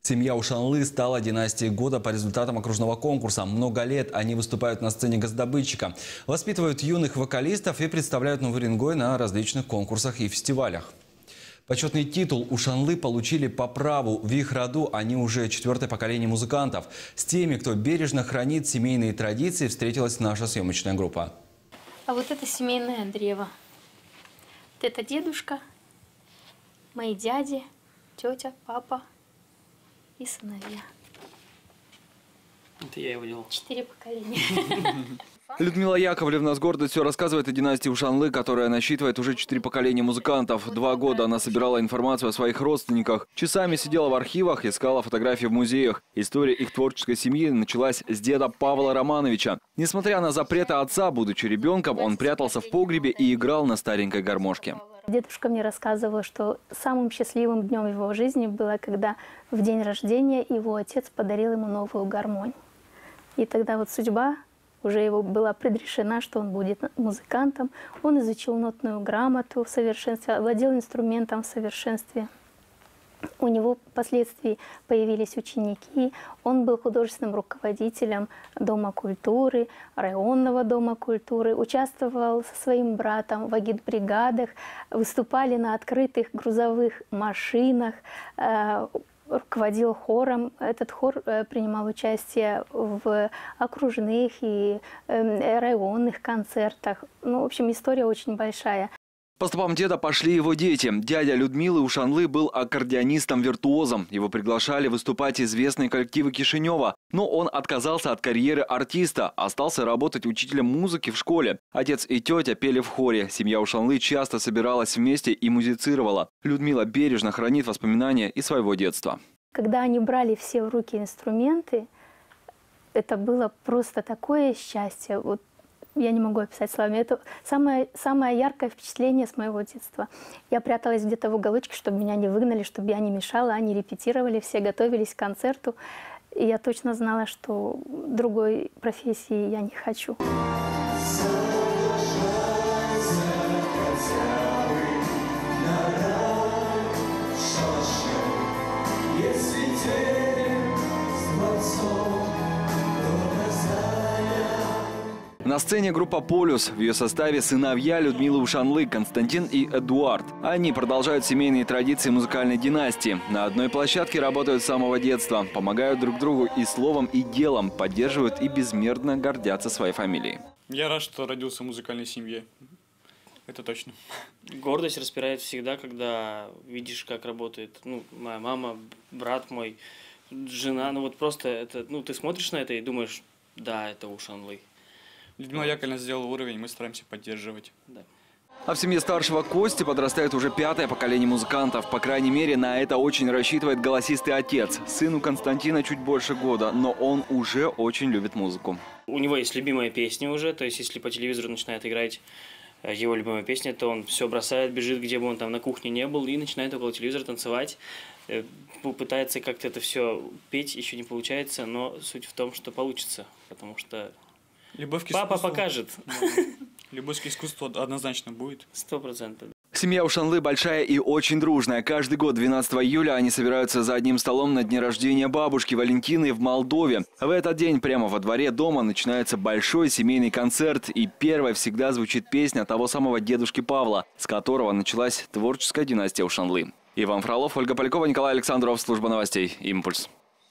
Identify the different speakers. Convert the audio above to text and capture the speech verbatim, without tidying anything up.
Speaker 1: Семья Ушанлы стала династией года по результатам окружного конкурса. Много лет они выступают на сцене госдобытчика, воспитывают юных вокалистов и представляют Новый Уренгой на различных конкурсах и фестивалях. Почетный титул Ушанлы получили по праву. В их роду они уже четвертое поколение музыкантов. С теми, кто бережно хранит семейные традиции, встретилась наша съемочная группа.
Speaker 2: А вот это семейное древо. Вот это дедушка, мои дяди, тетя, папа и сыновья.
Speaker 3: Это я его делал.
Speaker 2: Четыре поколения.
Speaker 4: Людмила Яковлевна с гордостью рассказывает о династии Ушанлы, которая насчитывает уже четыре поколения музыкантов. Два года она собирала информацию о своих родственниках. Часами сидела в архивах, искала фотографии в музеях. История их творческой семьи началась с деда Павла Романовича. Несмотря на запреты отца, будучи ребенком, он прятался в погребе и играл на старенькой гармошке.
Speaker 2: Дедушка мне рассказывал, что самым счастливым днем его жизни было, когда в день рождения его отец подарил ему новую гармонь. И тогда вот судьба уже его была предрешена, что он будет музыкантом. Он изучил нотную грамоту в совершенстве, владел инструментом в совершенстве. У него впоследствии появились ученики. Он был художественным руководителем Дома культуры, районного Дома культуры. Участвовал со своим братом в агитбригадах, выступали на открытых грузовых машинах, руководил хором. Этот хор принимал участие в окружных и районных концертах. Ну, в общем, история очень большая.
Speaker 4: По стопам деда пошли его дети. Дядя Людмилы Ушанлы был аккордеонистом-виртуозом. Его приглашали выступать известные коллективы Кишинева. Но он отказался от карьеры артиста, остался работать учителем музыки в школе. Отец и тетя пели в хоре. Семья Ушанлы часто собиралась вместе и музицировала. Людмила бережно хранит воспоминания из своего детства.
Speaker 2: Когда они брали все в руки инструменты, это было просто такое счастье. Вот я не могу описать словами. Это самое, самое яркое впечатление с моего детства. Я пряталась где-то в уголочке, чтобы меня не выгнали, чтобы я не мешала. Они репетировали, все готовились к концерту. И я точно знала, что другой профессии я не хочу.
Speaker 4: На сцене группа «Полюс». В ее составе сыновья Людмилы Ушанлы, Константин и Эдуард. Они продолжают семейные традиции музыкальной династии. На одной площадке работают с самого детства. Помогают друг другу и словом, и делом. Поддерживают и безмерно гордятся своей фамилией.
Speaker 5: Я рад, что родился в музыкальной семье. Это точно.
Speaker 3: Гордость распирает всегда, когда видишь, как работает. Ну, моя мама, брат мой, жена. Ну вот просто это, ну, ты смотришь на это и думаешь, да, это Ушанлы.
Speaker 5: Людмила Яковлевна сделала уровень, мы стараемся поддерживать.
Speaker 3: Да.
Speaker 4: А в семье старшего Кости подрастает уже пятое поколение музыкантов. По крайней мере, на это очень рассчитывает голосистый отец. Сыну Константина чуть больше года, но он уже очень любит музыку.
Speaker 3: У него есть любимая песня уже, то есть если по телевизору начинает играть его любимая песня, то он все бросает, бежит, где бы он там на кухне не был, и начинает около телевизора танцевать. Пытается как-то это все петь, еще не получается, но суть в том, что получится, потому что
Speaker 5: Любовь к
Speaker 3: папа
Speaker 5: искусству.
Speaker 3: покажет.
Speaker 5: Любовь к искусству однозначно будет.
Speaker 3: Сто процентов.
Speaker 4: Семья Ушанлы большая и очень дружная. Каждый год двенадцатого июля они собираются за одним столом на дне рождения бабушки Валентины в Молдове. В этот день прямо во дворе дома начинается большой семейный концерт. И первой всегда звучит песня того самого дедушки Павла, с которого началась творческая династия Ушанлы. Иван Фролов, Ольга Полякова, Николай Александров. Служба новостей «Импульс».